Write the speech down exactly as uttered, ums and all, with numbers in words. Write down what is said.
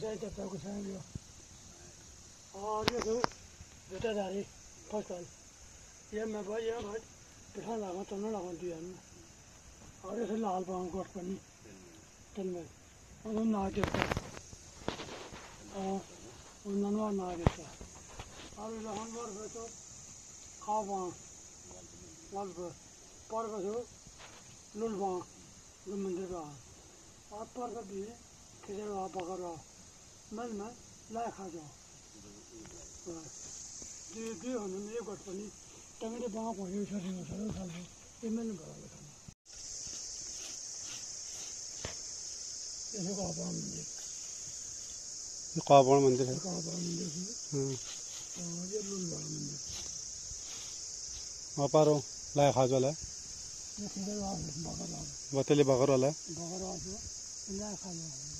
side तक को side लियो और ये तो बेटा दारी फर्स्ट वाल ये मैं भाई ये भाई पिछला लगा तो ना लगा दिया ना और ये लाल पांव कोट पनी तल में और ना देता और उन्होंने ना देता और ये हम बार तो खावा वाल पर पर बसो लुलवा मंदिर का आप पर कभी किधर आप पकड़ो मैं मैं लाए खा जाओ जी जी हमने ये कोट पनी तंगे बांग को ये चीज़ में चलो चलो ये मैंने बड़ा देखा ये काबा मंदिर ये काबा मंदिर है काबा मंदिर हाँ और ये लुलवा मंदिर वहाँ पर लाए खा जाओ लाए ये किधर आप बकरा बतले बकरा लाए बकरा तो लाए खा जाओ